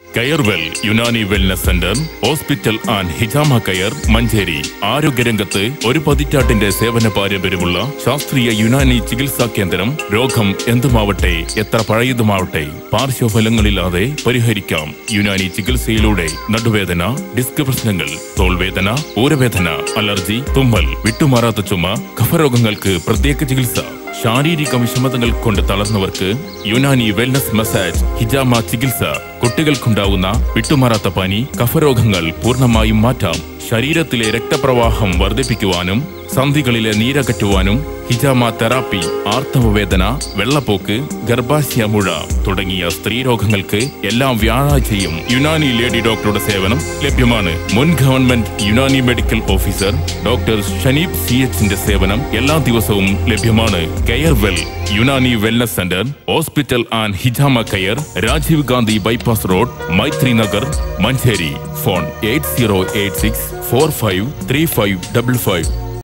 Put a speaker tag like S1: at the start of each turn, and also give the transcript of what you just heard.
S1: Carewell Unani wellness centre, hospital and Hijama care, Manjeri. ആരോഗ്യരംഗത്ത് ഒരു പതിറ്റാണ്ടിന്റെ സേവന പാരമ്പര്യമുള്ള ശാസ്ത്രീയ യുനാനി ചികിത്സാ കേന്ദ്രം. രോഗം എന്തുമാവട്ടെ, എത്ര പഴയതുമാവട്ടെ, പാർശ്വഫലങ്ങളില്ലാതെ പരിഹരിക്കാം. യുനാനി ചികിത്സയിലൂടെ നടുവേദന, ഡിസ്ക് പ്രശ്നങ്ങൾ, തോൾവേദന, ഊരവേദന, അലർജി, തുമ്മൽ, വിട്ടുമാറാത്ത ചുമ, കഫരോഗങ്ങൾക്ക് പ്രത്യേക ചികിത്സ. ശാരീരിക വിഷമതകൾ കൊണ്ട് തളർന്നവർക്ക് യുനാനി വെൽനസ് മസാജ്, ഹിജാമ ചികിത്സ. കുട്ടികൾക്കുണ്ടാവുന്ന വിട്ടുമാറാത്ത പനി, കഫരോഗങ്ങൾ പൂർണ്ണമായും മാറ്റാം. ശരീരത്തിലെ രക്തപ്രവാഹം വർദ്ധിപ്പിക്കുവാനും സന്ധികളിലെ നീരകറ്റുവാനും ഹിജാമ തെറാപ്പി. ആർത്തവവേദന, വെള്ളപ്പോക്ക്, ഗർഭാശയ മുഴ തുടങ്ങിയ സ്ത്രീരോഗങ്ങൾക്ക് എല്ലാം വ്യാഴാഴ്ചയും യുനാനി ലേഡി ഡോക്ടറുടെ സേവനം ലഭ്യമാണ്. മുൻ government Unani medical officer doctor Shaneeb CH സേവനം എല്ലാ ദിവസവും ലഭ്യമാണ്. Carewell Unani wellness centre, hospital and Hijama care, Rajiv Gandhi bypass road, Maithri Nagar, Manjeri. Phone 8086453555.